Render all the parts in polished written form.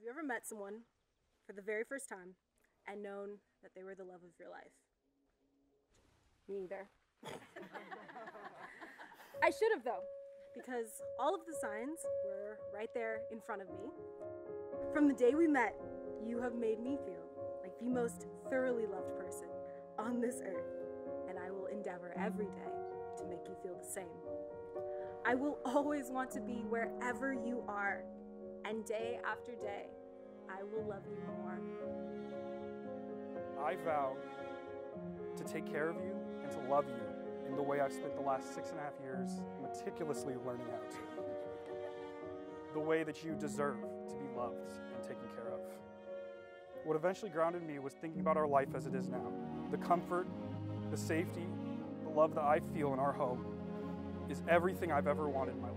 you ever met someone for the very first time and known that they were the love of your life? Me either. I should have though, because all of the signs were right there in front of me. From the day we met, you have made me feel like the most thoroughly loved person on this earth, and I will endeavor every day to make you feel the same. I will always want to be wherever you are, and day after day, I will love you more. I vow to take care of you and to love you in the way I've spent the last 6.5 years meticulously learning how to. The way that you deserve to be loved and taken care of. What eventually grounded me was thinking about our life as it is now. The comfort, the safety, the love that I feel in our home is everything I've ever wanted in my life.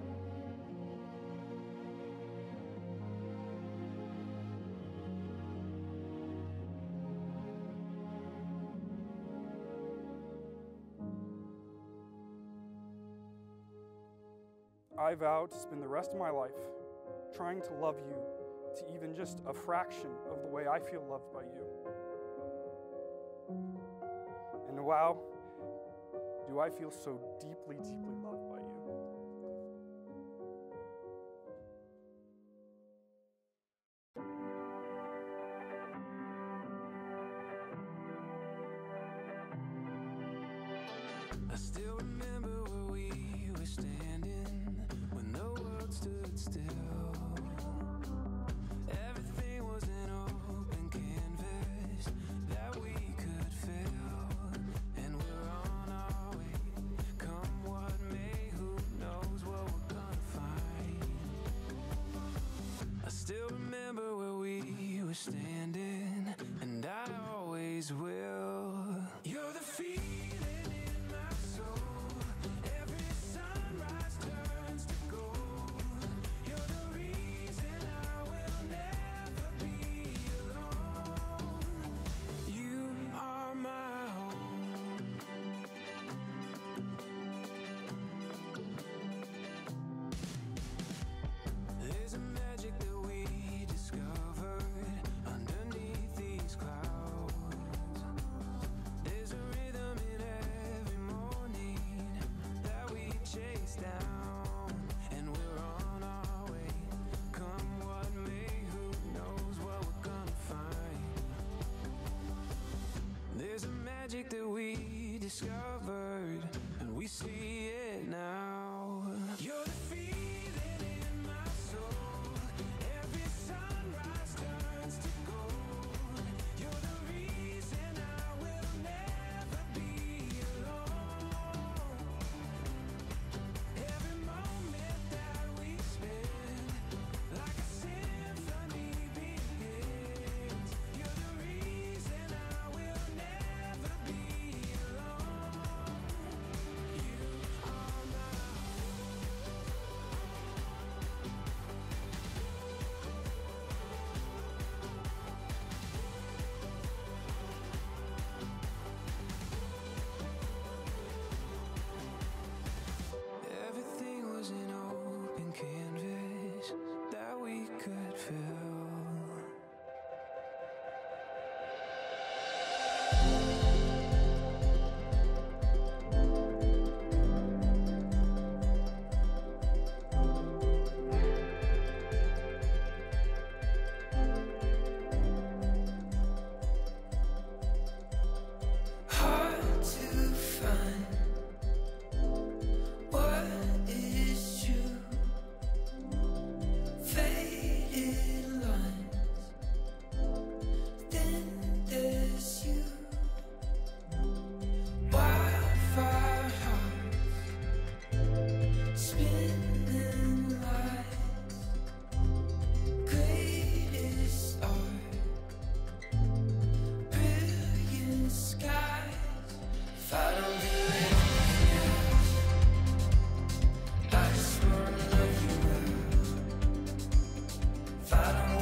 I vow to spend the rest of my life trying to love you to even just a fraction of the way I feel loved by you. And wow, do I feel so deeply, deeply loved by you. I still remember where we were standing when the world stood still. Everything was an open canvas that we could fill, and we're on our way. Come what may, who knows what we're gonna find. I still remember where we were standing, and I always will. You're the feeling in my soul. Every sunrise turns to gold. You're the reason I will never be alone. You are my home. There's a magic that we discovered underneath these clouds. There's a rhythm in every morning that we chase down, and we're on our way. Come what may, who knows what we're gonna find. There's a magic that we discovered, and we see it now. You're the feeling in my soul. Every sunrise turns to gold. You're the reason I will never be alone. Every moment that we spend, like a symphony begins. You're the reason I will never be alone. You are my everything was an open canvas that we could fill. Hard to find what is true. Faded lines, then there's you. Wildfire hearts, spinning lights, greatest art, brilliant skies. If I don't do anything else, I just wanna love you well. If I don't